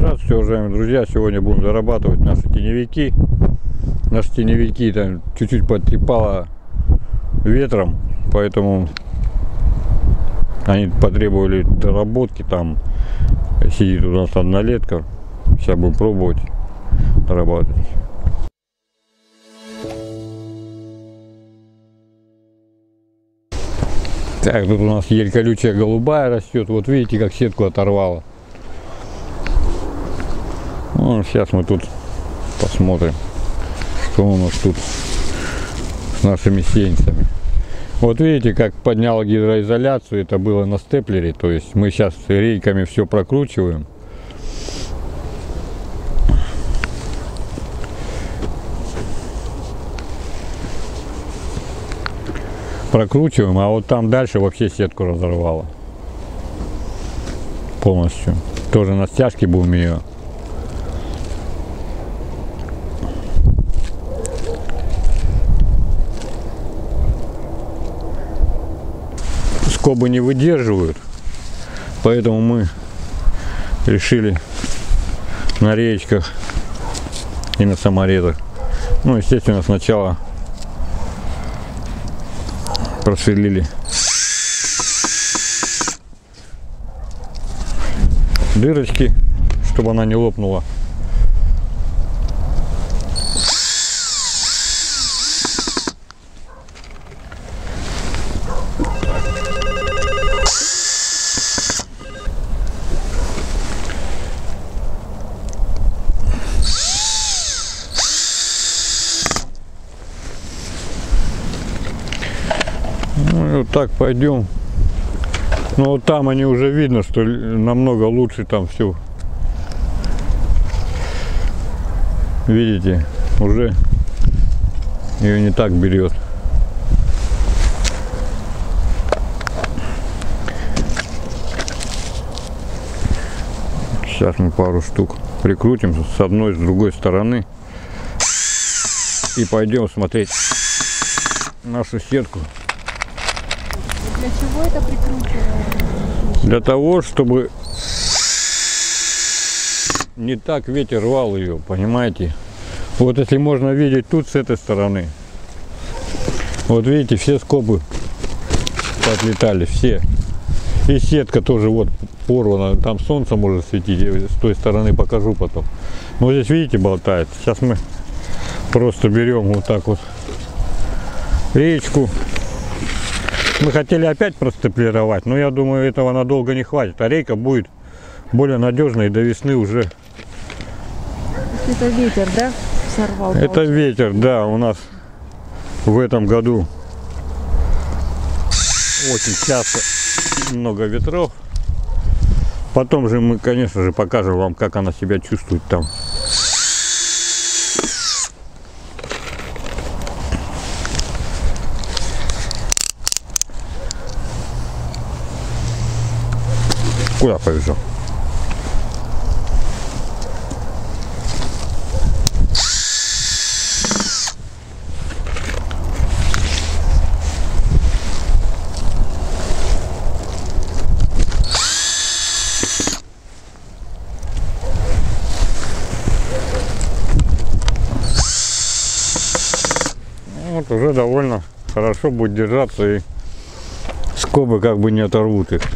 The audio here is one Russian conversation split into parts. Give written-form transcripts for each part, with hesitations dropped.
Здравствуйте, уважаемые друзья! Сегодня будем зарабатывать наши теневики. Наши теневики там чуть-чуть потрепало ветром, поэтому они потребовали доработки. Там сидит у нас однолетка. Сейчас будем пробовать дорабатывать. Так, тут у нас ель колючая голубая растет. Вот видите, как сетку оторвало. Ну, сейчас мы тут посмотрим, что у нас тут с нашими сеянцами. Вот видите, как подняла гидроизоляцию. Это было на степлере. То есть мы сейчас рейками все прокручиваем. Прокручиваем, а вот там дальше вообще сетку разорвало полностью. Тоже на стяжке будем ее. Скобы не выдерживают, поэтому мы решили на реечках и на саморезах. Ну, естественно, сначала просверлили дырочки, чтобы она не лопнула. Ну и вот так пойдем. Ну вот там они уже видно, что намного лучше там все. Видите, уже ее не так берет. Сейчас мы пару штук прикрутим с одной, с другой стороны. И пойдем смотреть нашу сетку. Для чего это прикручивается? Для того, чтобы не так ветер рвал ее, понимаете? Вот если можно видеть тут с этой стороны. Вот видите, все скобы отлетали, все. И сетка тоже вот порвана. Там солнце может светить, я с той стороны покажу потом. Но здесь видите, болтает. Сейчас мы просто берем вот так вот речку. Мы хотели опять простеплировать, но я думаю, этого надолго не хватит. А рейка будет более надежной, и до весны уже. Это ветер, да, сорвал? Это получается? ветер, да, у нас в этом году очень часто много ветров. Потом же мы, конечно же, покажем вам, как она себя чувствует там. Куда побежал? Вот уже довольно хорошо будет держаться, и скобы как бы не оторвут их.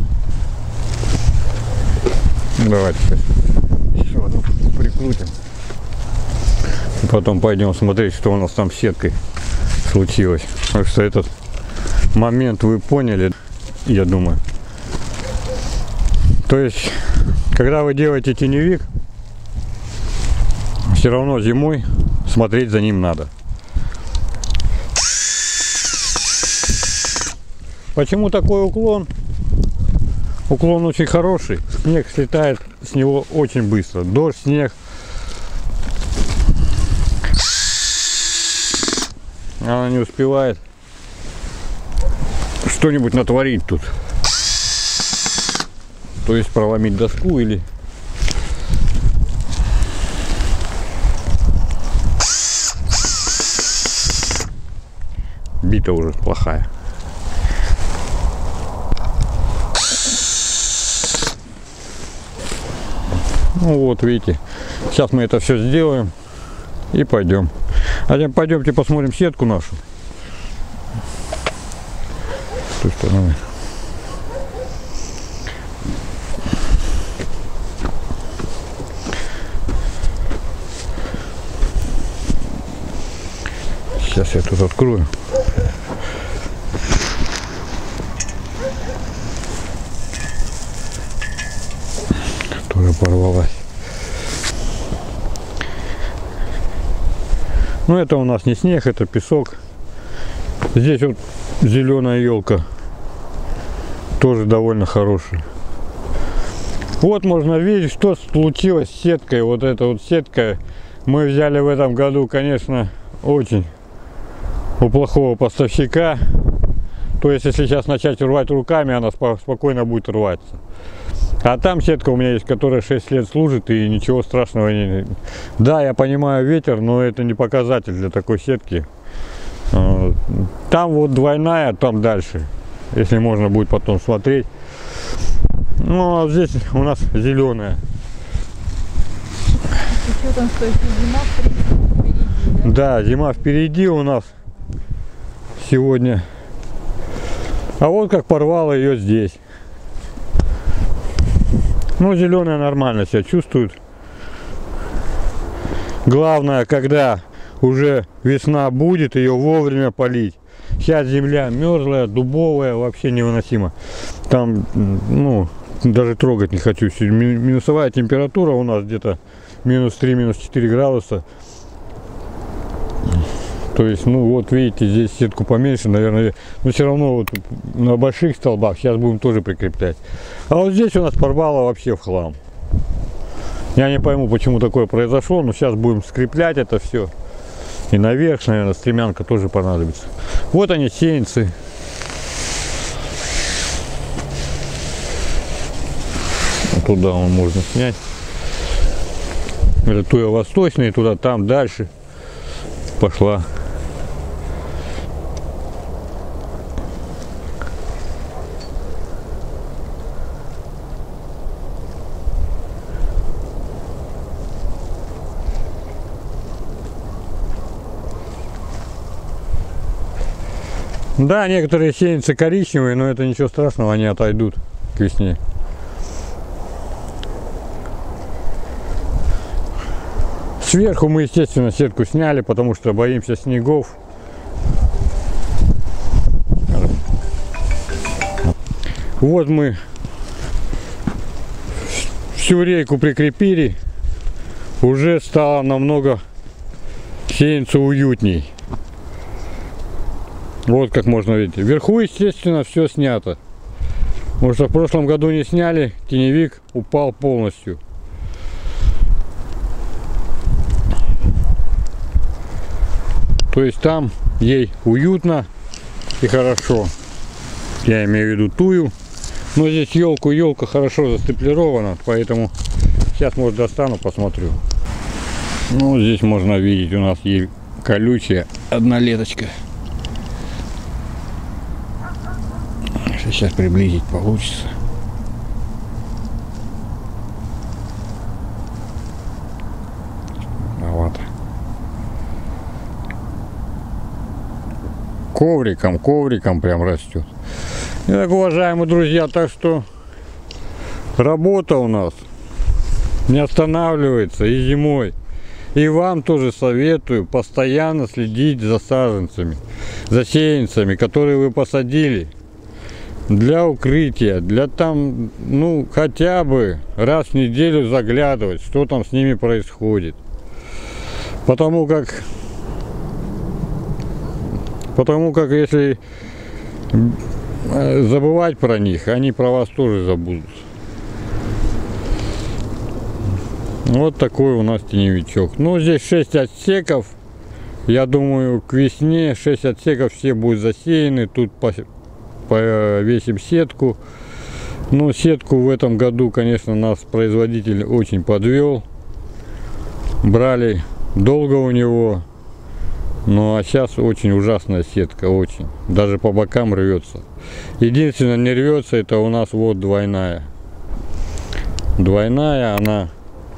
Давайте сейчас еще одну прикрутим. И потом пойдем смотреть, что у нас там с сеткой случилось. Так что этот момент вы поняли, я думаю. То есть, когда вы делаете теневик, все равно зимой смотреть за ним надо. Почему такой уклон? Уклон очень хороший, снег слетает с него очень быстро. Дождь, снег. Она не успевает что-нибудь натворить тут. То есть проломить доску или... Бита уже плохая. Ну вот, видите, сейчас мы это все сделаем и пойдем. А теперь пойдемте посмотрим сетку нашу. С той стороны. Сейчас я тут открою. Которая порвалась. Ну это у нас не снег, это песок. Здесь вот зеленая елка. Тоже довольно хорошая. Вот можно видеть, что случилось с сеткой. Вот эта вот сетка мы взяли в этом году, конечно, очень у плохого поставщика. То есть если сейчас начать рвать руками, она спокойно будет рваться. А там сетка у меня есть, которая 6 лет служит, и ничего страшного не... Да, я понимаю ветер, но это не показатель для такой сетки. Там вот двойная, там дальше, если можно будет потом смотреть. Ну а здесь у нас зеленая. И что там стоит? Зима впереди, да? Да, зима впереди у нас сегодня. А вот как порвало ее здесь. Ну, зеленая нормально себя чувствует. Главное, когда уже весна будет, ее вовремя полить. Сейчас земля мерзлая, дубовая, вообще невыносимо. Там, ну, даже трогать не хочу. Минусовая температура у нас где-то -3, -4 градуса. То есть, ну вот видите, здесь сетку поменьше, наверное, но все равно вот на больших столбах сейчас будем тоже прикреплять. А вот здесь у нас порвало вообще в хлам. Я не пойму, почему такое произошло, но сейчас будем скреплять это все. И наверх, наверное, стремянка тоже понадобится. Вот они, сеянцы. Туда он можно снять. Это туя восточная, туда, там, дальше пошла. Да, некоторые сеянцы коричневые, но это ничего страшного, они отойдут к весне. Сверху мы, естественно, сетку сняли, потому что боимся снегов. Вот мы всю рейку прикрепили, уже стало намного сеянцу уютней. Вот как можно видеть. Вверху, естественно, все снято. Потому что в прошлом году не сняли, теневик упал полностью. То есть там ей уютно и хорошо. Я имею в виду тую. Но здесь елка хорошо застеплирована, поэтому сейчас, может, достану, посмотрю. Ну, здесь можно видеть, у нас есть колючая одна леточка. Сейчас приблизить получится. Ковриком прям растет. Итак, уважаемые друзья, так что работа у нас не останавливается и зимой. И вам тоже советую постоянно следить за саженцами, за сеянцами, которые вы посадили. Для укрытия, для там, ну, хотя бы раз в неделю заглядывать, что там с ними происходит. Потому как если забывать про них, они про вас тоже забудут. Вот такой у нас теневичок. Ну, здесь 6 отсеков. Я думаю, к весне 6 отсеков все будут засеяны. Тут повесим сетку. Но сетку в этом году, конечно, нас производитель очень подвел. Брали долго у него. Ну а сейчас очень ужасная сетка, очень. Даже по бокам рвется. Единственное, не рвется, это у нас вот двойная. Двойная, она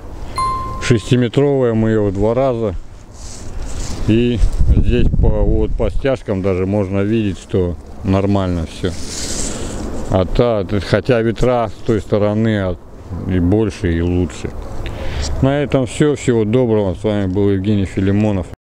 6-метровая, мы ее в 2 раза. И здесь по стяжкам даже можно видеть, что нормально все. Хотя ветра с той стороны и больше, и лучше. На этом все. Всего доброго. С вами был Евгений Филимонов.